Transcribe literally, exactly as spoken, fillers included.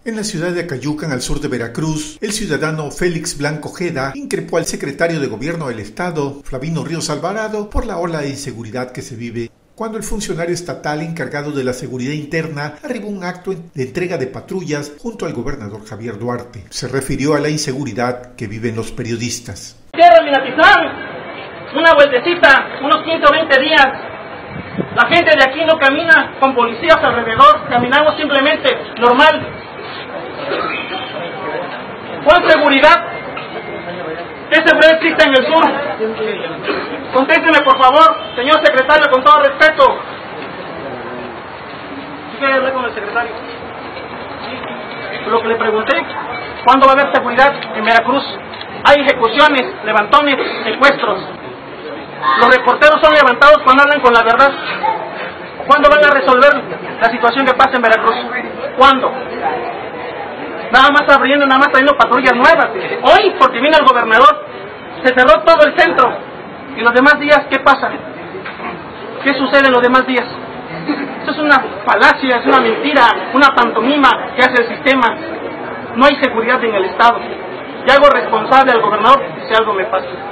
En la ciudad de Acayucan, al sur de Veracruz, el ciudadano Félix Blanco Ojeda increpó al secretario de Gobierno del Estado, Flavino Ríos Alvarado, por la ola de inseguridad que se vive. Cuando el funcionario estatal encargado de la seguridad interna arribó a un acto de entrega de patrullas junto al gobernador Javier Duarte, se refirió a la inseguridad que viven los periodistas. Tierra Minatitlán, una vueltecita, unos quince o veinte días. La gente de aquí no camina con policías alrededor, caminamos simplemente normal. ¿Cuál seguridad? ¿Qué seguridad existe en el sur? Contésteme, por favor, señor secretario, con todo respeto. ¿Quiere hablar con el secretario? Lo que le pregunté, ¿cuándo va a haber seguridad en Veracruz? Hay ejecuciones, levantones, secuestros. Los reporteros son levantados cuando hablan con la verdad. ¿Cuándo van a resolver la situación que pasa en Veracruz? ¿Cuándo? Nada más abriendo, nada más trayendo patrullas nuevas. Hoy, porque vino el gobernador, se cerró todo el centro. ¿Y los demás días qué pasa? ¿Qué sucede en los demás días? Esto es una falacia, es una mentira, una pantomima que hace el sistema. No hay seguridad en el Estado. Y hago responsable al gobernador si algo me pasa.